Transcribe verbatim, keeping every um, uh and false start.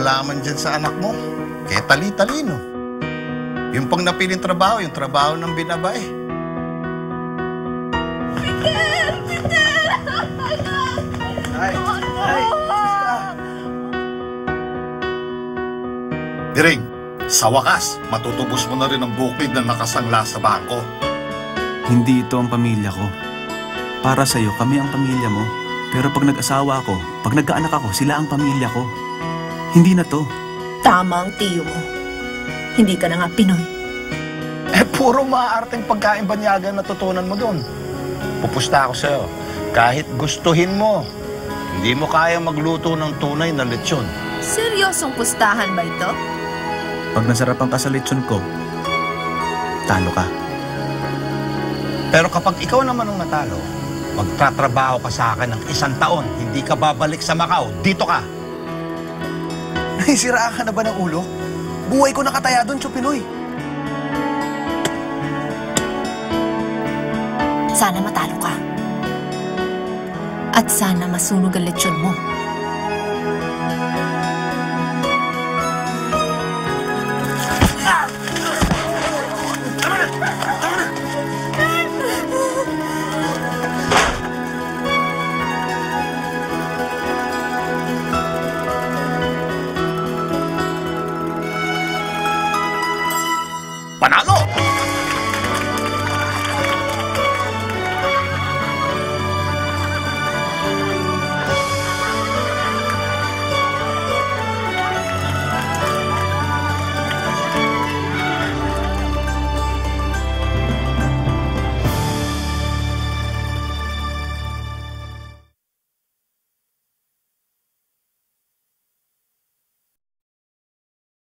nalaman dyan sa anak mo. Kaya tali-talino. Yung pang napiling trabaho, yung trabaho ng binabay. Peter! Peter! Ay! Ay! Diring, sa wakas, matutubos mo na rin ang bukid na nakasangla sa bangko. Hindi ito ang pamilya ko. Para sa'yo, kami ang pamilya mo. Pero pag nag-asawa ako, pag nagkaanak ako, sila ang pamilya ko. Hindi na to. Tama ang tiyo mo. Hindi ka na nga Pinoy. Eh, puro maaarteng pagkain banyaga natutunan mo doon. Pupusta ako sa'yo. Kahit gustuhin mo, hindi mo kaya magluto ng tunay na lechon. Seryosong pustahan ba ito? Pag nasarapan ka sa lechon ko, talo ka. Pero kapag ikaw naman ang natalo, magtatrabaho ka sa akin ng isang taon, hindi ka babalik sa Macau, dito ka. Naisiraan ka na ba ng ulo? Buhay ko nakataya doon, Chupinoy. Sana matalo ka. At sana masunog ang lechon mo. Panalo!